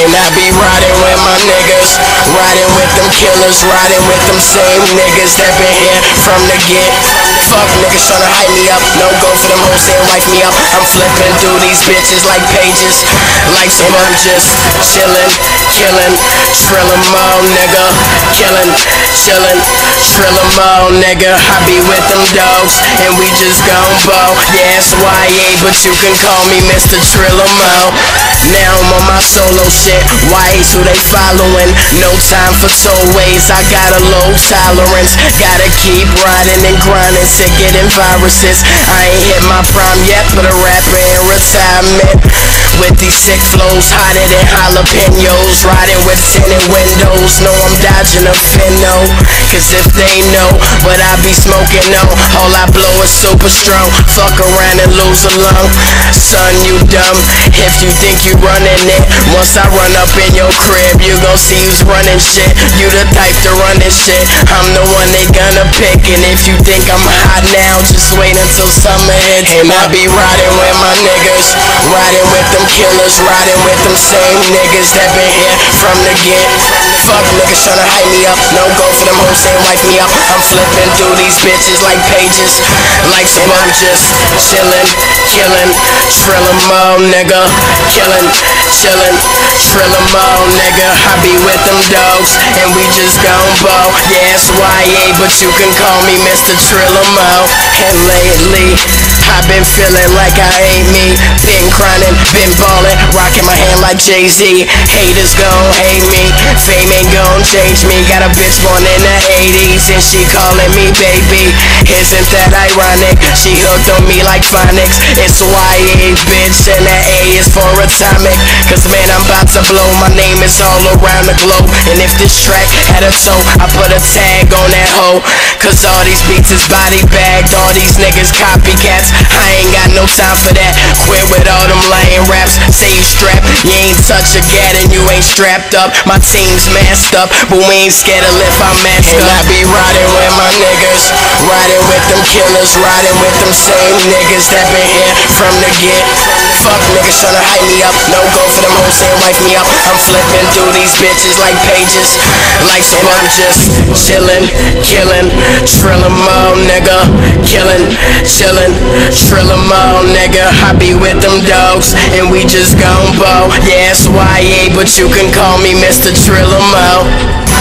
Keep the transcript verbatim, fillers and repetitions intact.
And I be riding with my niggas, riding with them killers, riding with them same niggas that been here from the get. Fuck niggas tryna hype me up, no go for them hoes saying wife me up. I'm flipping through these bitches like pages, like some I'm just chillin', killin', trill 'em all nigga, killin', chillin', trill 'em all nigga. I be with them dogs, and we just gon' bow. Yeah, it's Y A, but you can call me Mister Trillamo. Now I'm on my solo shit, Y A's who they followin'. No time for tollways, I got a low tolerance. Gotta keep riding and grinding, sick getting viruses. I ain't hit my prime yet, but a rapper in retirement. With these sick flows, hotter than jalapenos. Riding with tinted windows, know I'm dodging a finno. Cause if they know what I be smoking on, all I blow is super strong. Fuck around and lose a lung. Son, you dumb if you think you running it. Once I run up in your crib, you gon' see who's running shit. You the type to run this shit, I'm the one they gonna pick. And if you think I'm hot now, just wait until summer hits. And I be riding with my niggas, riding with them killers, riding with them same niggas that been here from the get. Fuck niggas tryna hype me up, no go for them hoes saying wife me up. I'm flipping through these bitches like pages, like some I'm just chillin', killin', trill 'em all nigga, killin', chillin', trill 'em all nigga. I be with them dogs, and we just gon' bow. Yeah, it's Y A, but you can call me Mister Trillamo. And lately, I've been feeling like I ain't me. Been grinding, been ballin', rocking my hand like Jay-Z. Haters gon' hate me, fame ain't gon' change me. Got a bitch born in the eighties, and she calling me baby. Isn't that ironic? She hooked on me like phonics. It's Y A, bitch, and that A is for atomic. Cause man, I'm about to blow, my name is all around the globe. And if this track had a toe, I put a tag on that hoe. Cause all these beats is body bagged, all these niggas copycats. I ain't got no time for that, quit with all them lame raps. Say you strapped, you ain't touch a gat and you ain't strapped up. My team's masked up, but we ain't scared to lift our mask up. And I be riding with my niggas, riding with them killers, riding with them same niggas that been here from the get. Fuck niggas tryna hype me up, no go for them hoes saying wife me up. I'm flipping through these bitches like pages, like some I'm just chillin', killin', trill 'em all nigga, killin', chillin', trill 'em all nigga. I be with them dogs, and we just gon' bow. Yeah, it's Y A, but you can call me Mister Trillamo.